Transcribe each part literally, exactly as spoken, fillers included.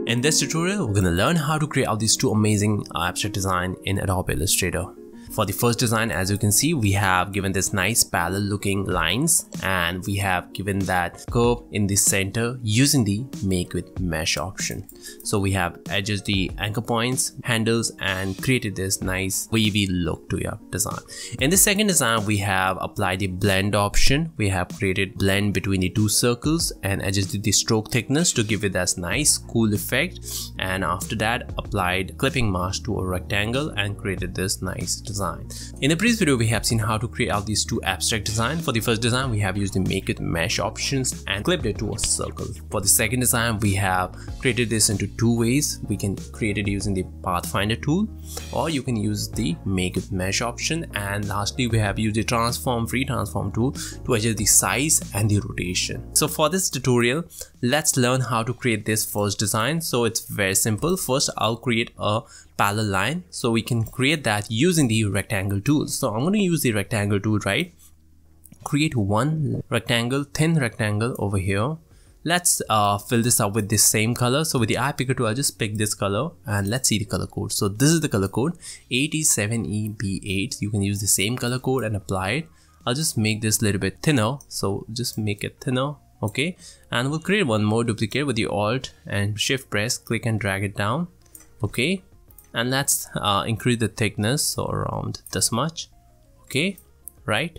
In this tutorial, we're going to learn how to create out these two amazing abstract design in Adobe Illustrator. For the first design, as you can see, we have given this nice parallel looking lines and we have given that curve in the center using the make with mesh option. So we have adjusted the anchor points, handles, and created this nice wavy look to your design. In the second design, we have applied the blend option. We have created blend between the two circles and adjusted the stroke thickness to give it that nice cool effect. And after that, applied clipping mask to a rectangle and created this nice design. In the previous video, we have seen how to create out these two abstract designs. For the first design, we have used the make with mesh options and clipped it to a circle. For the second design, we have created this into two ways. We can create it using the Pathfinder tool, or you can use the make with mesh option. And lastly, we have used the transform free transform tool to adjust the size and the rotation. So for this tutorial, let's learn how to create this first design. So it's very simple. First, I'll create a parallel line, so we can create that using the rectangle tool. So I'm going to use the rectangle tool, right? Create one rectangle, thin rectangle over here. Let's uh, fill this up with the same color. So with the eye picker tool, I'll just pick this color and let's see the color code. So this is the color code A T seven E B eight. You can use the same color code and apply it. I'll just make this a little bit thinner. So just make it thinner. Okay. And we'll create one more duplicate with the Alt and Shift press, click and drag it down. Okay. And let's uh, increase the thickness, so around this much. Okay, right?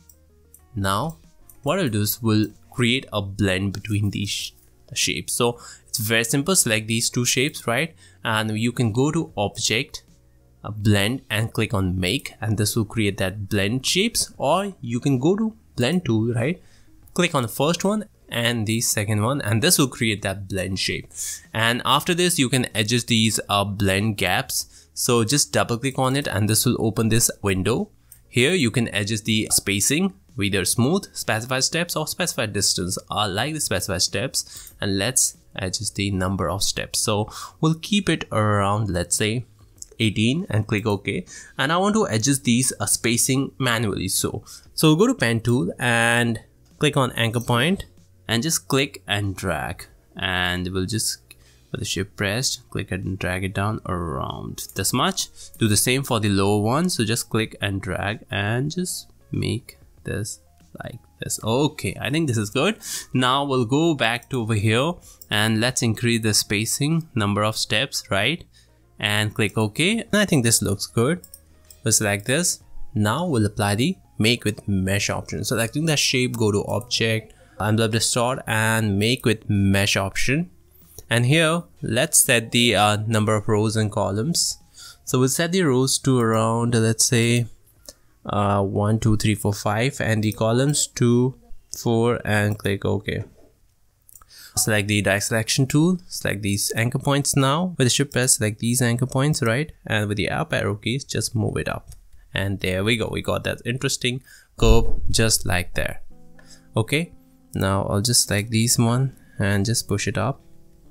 Now, what I'll do is we'll create a blend between these sh shapes. So it's very simple. Select these two shapes, right? And you can go to Object, uh, Blend, and click on Make, and this will create that blend shapes. Or you can go to Blend tool, right? Click on the first one and the second one, and this will create that blend shape. And after this, you can adjust these uh, blend gaps. So just double click on it and this will open this window. Here you can adjust the spacing, either smooth, specified steps, or specified distance. I like the specified steps, and let's adjust the number of steps. So we'll keep it around, let's say eighteen, and click OK. And I want to adjust these uh, spacing manually. So so we'll go to pen tool and click on anchor point and just click and drag, and we'll just with the shift pressed click and drag it down around this much. Do the same for the lower one, so just click and drag and just make this like this. Okay, I think this is good. Now we'll go back to over here and let's increase the spacing, number of steps, right? And click OK, and I think this looks good. We'll select this. Now we'll apply the make with mesh option. Selecting that shape, go to Object and Doppler Store and make with mesh option. And here let's set the uh, number of rows and columns. So we'll set the rows to around, let's say uh, one, two, three, four, five, and the columns to four, and click OK. Select the direct selection tool, select these anchor points. Now with the shift press, select these anchor points, right? And with the up arrow keys, just move it up. And there we go. We got that interesting curve just like there. Okay. Now I'll just select these one and just push it up,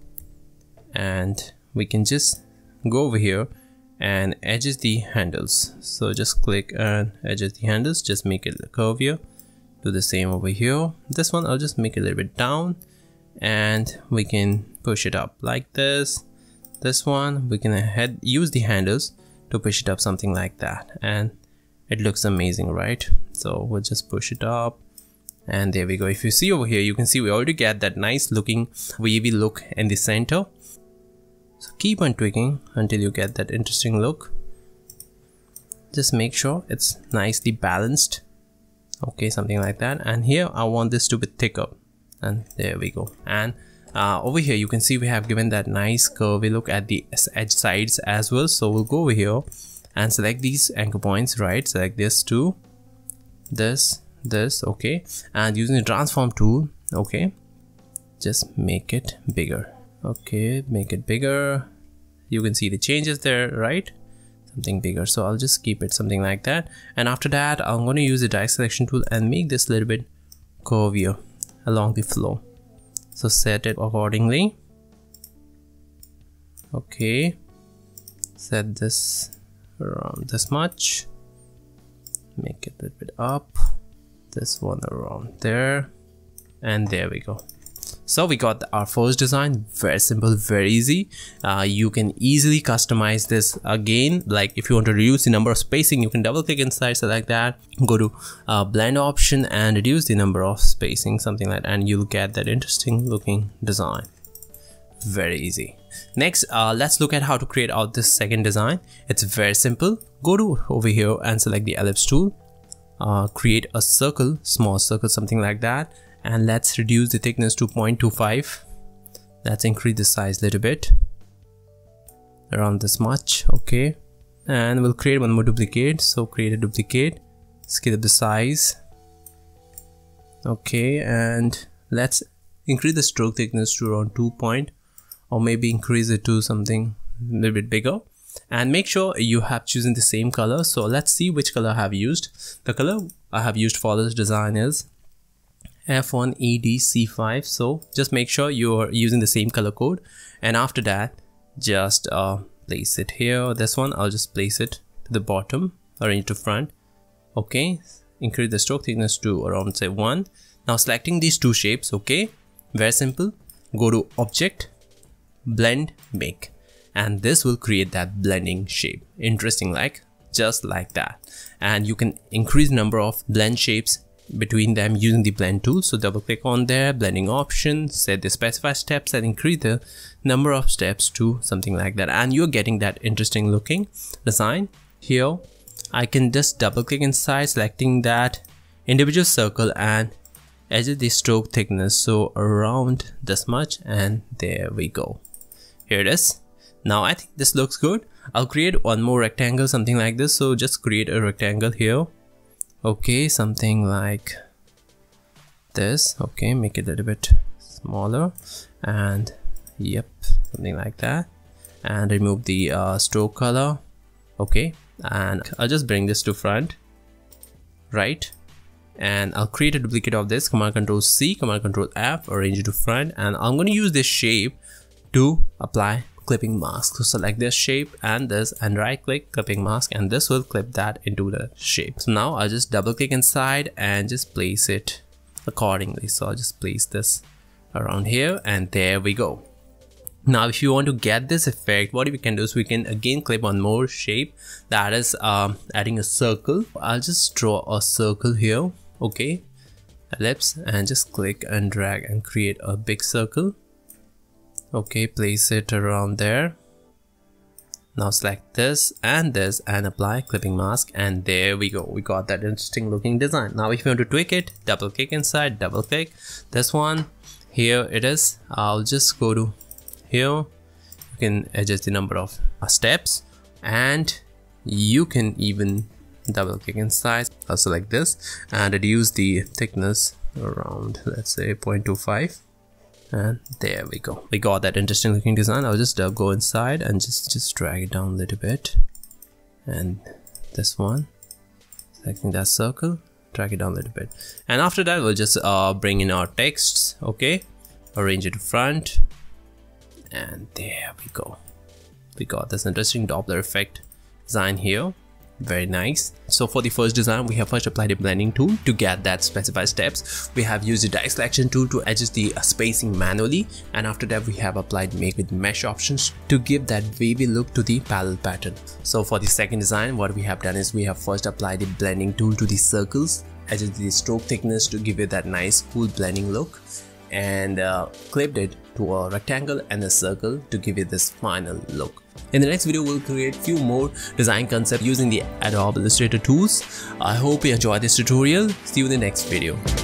and we can just go over here and adjust the handles. So just click and adjust the handles, just make it a curve here. Do the same over here. This one I'll just make it a little bit down, and we can push it up like this. This one we can head use the handles to push it up, something like that, and it looks amazing, right? So we'll just push it up. And there we go. If you see over here, you can see we already get that nice looking wavy look in the center. So keep on tweaking until you get that interesting look. Just make sure it's nicely balanced. Okay, something like that. And here I want this to be thicker. And there we go. And uh, over here you can see we have given that nice curvy look at the edge sides as well. So we'll go over here and select these anchor points, right? Select this too. This. This, okay, and using the transform tool, okay, just make it bigger. Okay, make it bigger. You can see the changes there, right? Something bigger. So I'll just keep it something like that. And after that, I'm going to use the direct selection tool and make this a little bit curvier along the flow. So set it accordingly. Okay, set this around this much. Make it a little bit up. This one around there, and there we go. So we got our first design, very simple, very easy. Uh, you can easily customize this again. Like if you want to reduce the number of spacing, you can double click inside, select that, go to uh, blend option and reduce the number of spacing, something like that, and you'll get that interesting looking design. Very easy. Next, uh, let's look at how to create out this second design. It's very simple. Go to over here and select the ellipse tool. Uh, create a circle, small circle, something like that. And let's reduce the thickness to zero point two five. Let's increase the size a little bit. Around this much, okay. And we'll create one more duplicate. So create a duplicate, scale up the size. Okay, and let's increase the stroke thickness to around two point, or maybe increase it to something a little bit bigger. And make sure you have chosen the same color. So let's see which color I have used. The color I have used for this design is F one E D C five. So just make sure you're using the same color code, and after that just uh, place it here. This one I'll just place it to the bottom, arrange to front. Okay, increase the stroke thickness to around say one. Now selecting these two shapes, okay, very simple. Go to object, blend, make, and this will create that blending shape. Interesting, like just like that. And you can increase number of blend shapes between them using the blend tool. So double click on there, blending option, set the specify steps and increase the number of steps to something like that, and you're getting that interesting looking design. Here I can just double click inside, selecting that individual circle and adjust the stroke thickness so around this much, and there we go. Here it is. Now I think this looks good. I'll create one more rectangle, something like this. So just create a rectangle here. Okay, something like this. Okay, make it a little bit smaller, and yep, something like that. And remove the uh, stroke color. Okay, and I'll just bring this to front, right? And I'll create a duplicate of this. Command Control C, Command Control F, arrange it to front, and I'm going to use this shape to apply clipping mask. So select this shape and this, and right click clipping mask, and this will clip that into the shape. So now I'll just double click inside and just place it accordingly. So I'll just place this around here, and there we go. Now if you want to get this effect, what we can do is we can again clip one more shape, that is um, adding a circle. I'll just draw a circle here, okay, ellipse, and just click and drag and create a big circle. Okay, place it around there. Now select this and this and apply clipping mask, and there we go. We got that interesting looking design. Now if you want to tweak it, double click inside, double click this one. Here it is. I'll just go to here. You can adjust the number of steps, and you can even double click inside. I'll select this and reduce the thickness around, let's say zero point two five. And there we go. We got that interesting looking design. I'll just uh, go inside and just just drag it down a little bit, and this one, selecting that circle, drag it down a little bit, and after that we'll just uh, bring in our texts. Okay, arrange it to front, and there we go. We got this interesting Doppler effect design here. Very nice. So for the first design, we have first applied a blending tool to get that specified steps. We have used the direct selection tool to adjust the spacing manually, and after that we have applied make with mesh options to give that wavy look to the parallel pattern. So for the second design, what we have done is we have first applied the blending tool to the circles, adjusted the stroke thickness to give it that nice cool blending look, and uh, clipped it to a rectangle and a circle to give it this final look. In the next video, we'll create few more design concepts using the Adobe Illustrator tools. I hope you enjoyed this tutorial. See you in the next video.